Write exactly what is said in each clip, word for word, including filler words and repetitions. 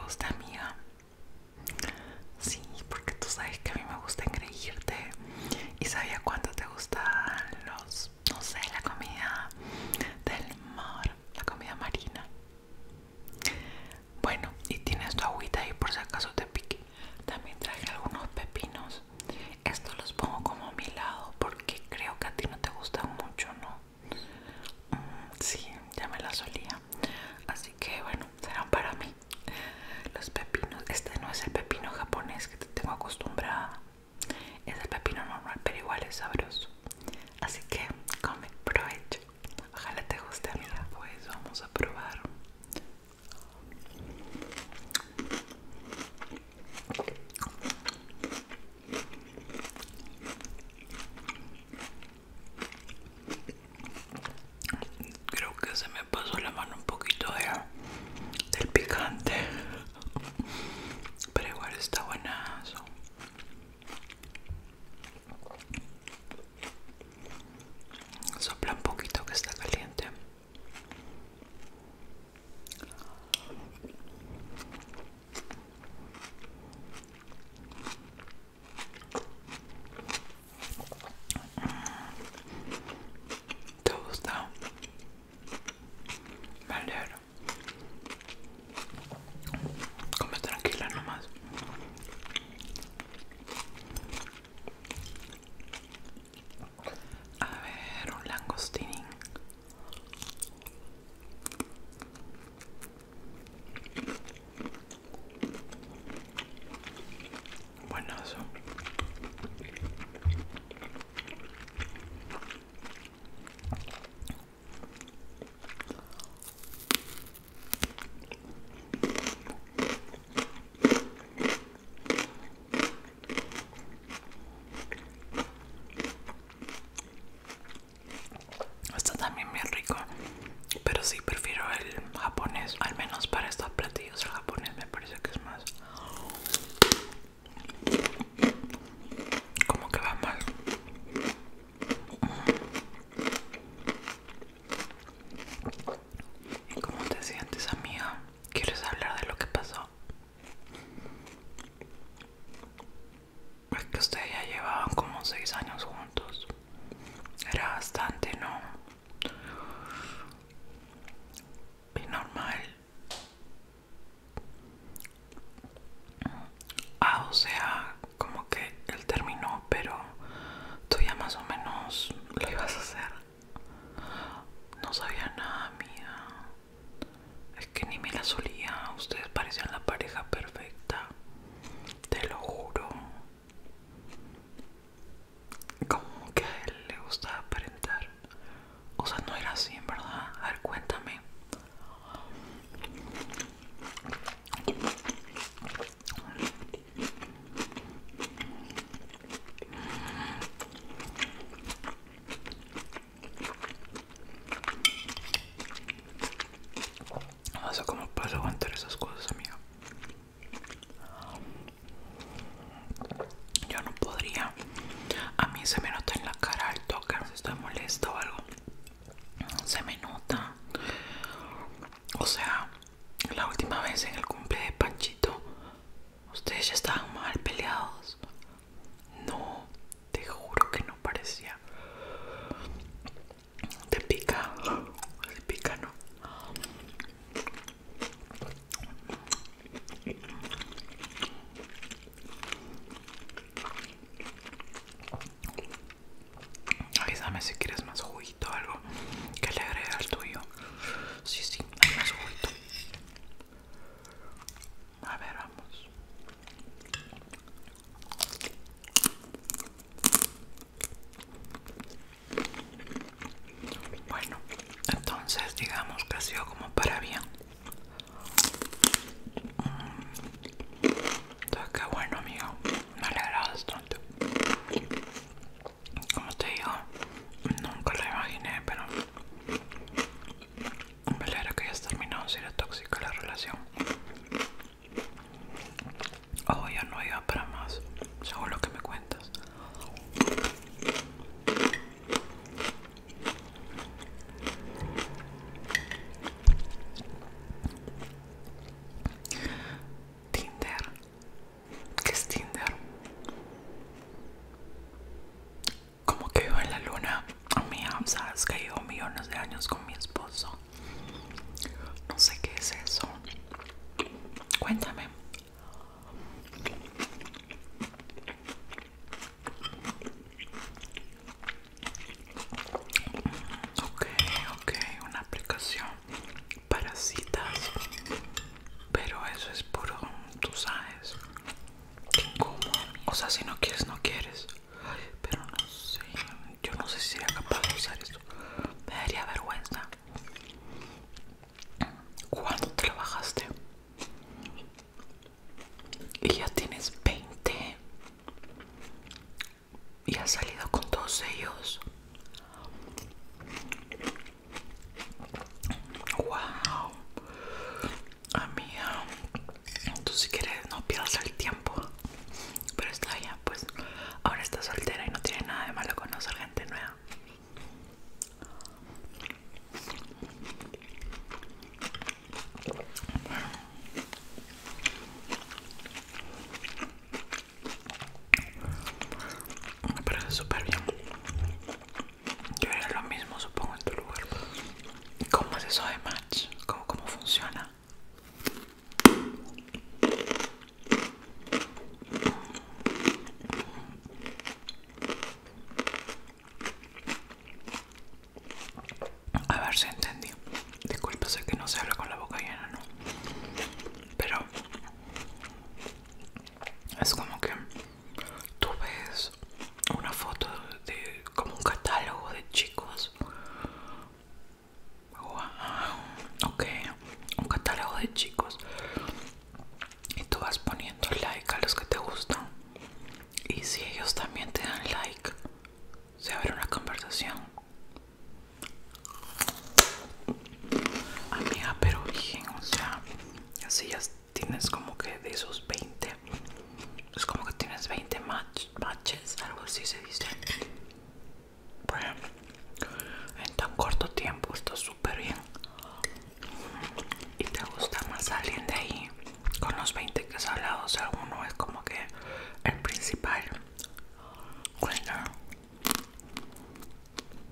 gusta, amiga? Sí, porque tú sabes que a mí me gusta engreírte. Y sabía cuánto te gustan los, no sé, la comida del mar, la comida marina. Bueno, y tienes tu agüita ahí por si acaso te pique. También traje algunos pepinos. Estos los pongo como a mi lado porque creo que a ti no te gustan mucho, ¿no? Mm, sí, ya me la solía. Así que bueno, serán para mí. Los pepinos. Este no es el pepino japonés que te tengo acostumbrada. Es el pepino normal, pero igual es sabroso. Así que come, provecho. Ojalá te guste, amiga. Pues vamos a probar. Creo que se me pasó la mano un poquito de, del picante, pero igual está buenazo. Sopla un poquito que está caliente. ¿Te gusta? Me alegro. Come tranquila nomás. A ver, un langostinín. Buenazo. Está también bien rico, pero sí prefiero el japonés, al menos para estos platillos. El japonés me parece que es más, como que va mal. ¿Y cómo te sientes, amiga? ¿Quieres hablar de lo que pasó? Es que ustedes ya llevaban como seis años juntos. Era bastante, ¿no? Y normal. Ah, o sea, como que él terminó, pero tú ya más o menos lo ibas a hacer. No sabía nada, mía. Es que ni me la solía. Ustedes parecían la pareja perfecta. Te lo juro. Como que a él le gustaba aparentar. O sea, no era así, en verdad. A ver, cuéntame. No sé cómo puedes aguantar esas cosas, amiga. Yo no podría. A mí se me nota en la cara al toque si estoy molesta o algo. Se me nota. O sea, la última vez en el cumple de Panchito, ustedes ya estaban mal peleados. No, te juro que no parecía. Te pica. Te pica, ¿no? Avísame si quieres más juguito o algo que le agregue al tuyo. Sí, sí, hay más juguito. A ver, vamos. y ya tienes veinte y has salido con todos ellos. Wow, amiga, tú si quieres no pierdas el tiempo, pero está bien, pues ahora estás soltera y no tiene nada de malo conocer gente nueva. Me parece súper bien. Yo haría lo mismo, supongo, en tu lugar. ¿Cómo es eso de match? ¿Cómo, cómo funciona? A ver si entendí. Disculpa, sé que no se habla con la boca llena, ¿no? Pero es como que tú ves una foto de como un catálogo de chicos. Wow, ok, un catálogo de chicos. Y tú vas poniendo like a los que te gustan. Y si ellos también te dan like, se abre una conversación. Amiga, pero bien, o sea, así ya tienes como que de esos veinte, es como que tienes veinte match, matches, algo así se dice. Bueno, en tan corto tiempo está súper bien. ¿Y te gusta más alguien de ahí? Con los veinte que has hablado, o sea, alguno es como que el principal. Bueno,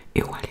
Igual